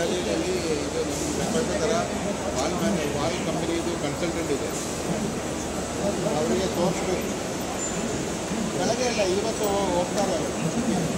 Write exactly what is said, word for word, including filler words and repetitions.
ವ್ಯಾಲಿಯಲ್ಲಿ ಇದು ನಮ್ಮ ಥರ ವಾಲ್ ಮ್ಯಾನ್ ವಾಲ್ ಕಂಪನಿದು ಕನ್ಸಲ್ಟೆಂಟ್ ಇದೆ, ಅವರಿಗೆ ತೋರಿಸ್ಬೇಕು. ಬೆಳಗ್ಗೆ ಇಲ್ಲ, ಇವತ್ತು ಹೋಗ್ತಾರೆ.